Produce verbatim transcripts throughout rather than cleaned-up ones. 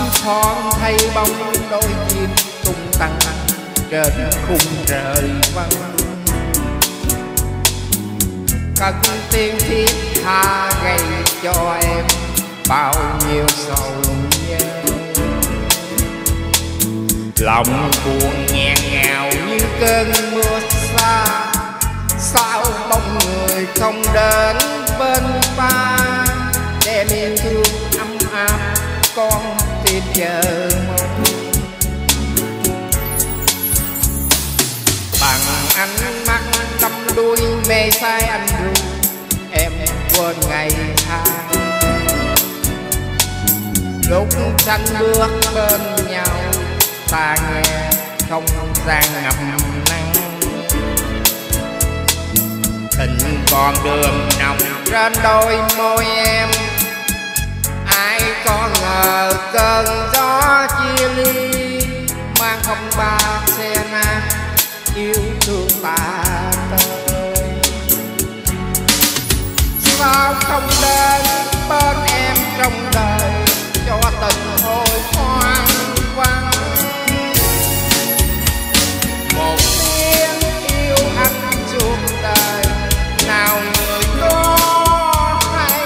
thoáng thấy bóng đôi chim tung tăng trên khung trời vắng. Cất tiếng thiết tha gây cho em bao nhiêu sầu nhớ. Lòng buồn nghẹn ngào như cơn mưa xa, sao bóng người không đến bên ta, đem yêu thương ấm áp con tim chờ mong. Bằng ánh mắt đắm đuối mê say anh ru, em quên ngày tháng lúc xanh bước bên nhau, ta nghe không gian ngập nắng. Tình còn đường nồng trên đôi môi em, ai có ngờ cơn gió chia ly mang không ba xe nát yêu thương ta tới. Sao không đến bên em trong đời cho tình hồi hoang vắng. Một tiếng yêu anh suốt đời nào người có hay,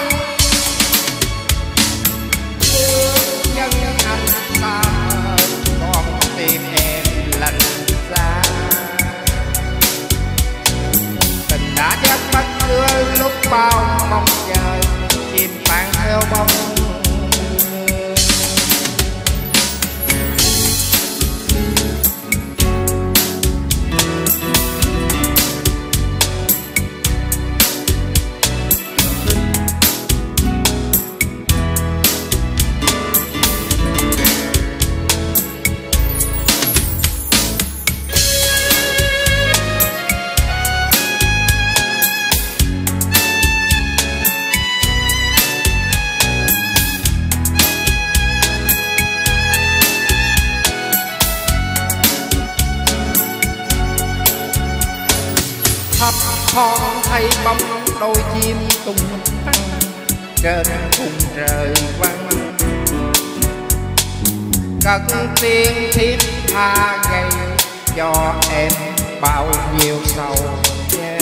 thương nhân anh xa ơi còn tim em lạnh giá. Tình đã chết mất giữa lúc bao mong chờ, chim bạn theo bóng. Thấp thoáng thấy bóng đôi chim tung tăng trên khung trời vắng. Cất tiếng thiết tha gây cho em bao nhiêu sầu nhớ.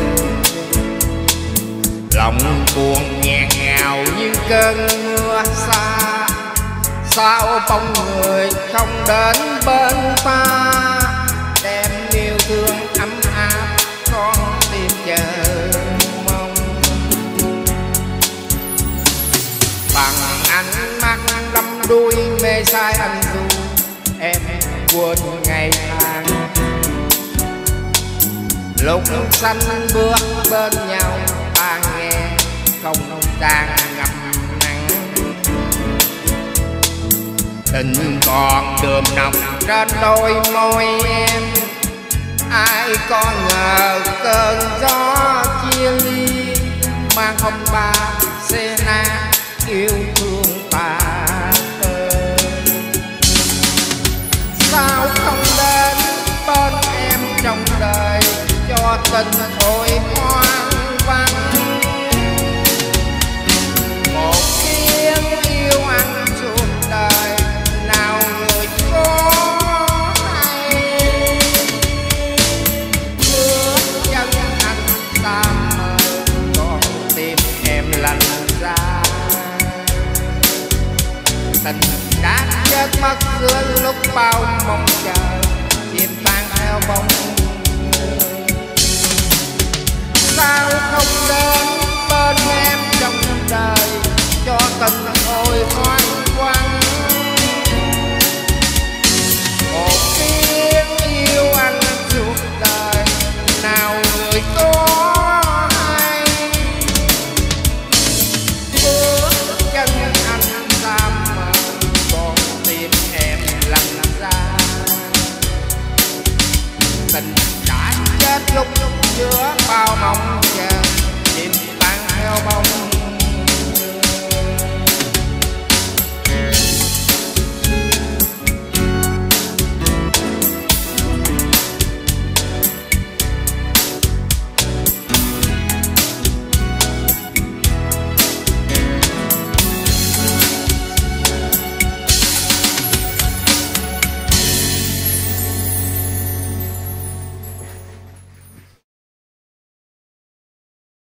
Lòng buồn nghẹn ngào như cơn mưa xa, sao bóng người không đến bên ta, đem yêu thương ấm áp con tim chờ mong. Bằng ánh mắt đắm đuối mê say anh ru, em quên ngày tháng lúc xanh bước bên nhau, ta nghe không gian ngập nắng. Tình còn đượm nồng trên đôi môi em, ai có ngờ cơn gió chia ly mang không ba xe nát yêu thương ta tới. Sao không đến bên em trong đời cho tình thôi hoang vắng. Một tiếng yêu anh suốt đời nào người có hay, bước chân anh xa mơ còn tim em lạnh giá. Tình đã chết mất giữa lúc bao mong chờ, chim tan theo bóng. Sao không đến bên em trong đời cho tình hồi hoang vắng. Một tiếng yêu anh suốt đời nào người có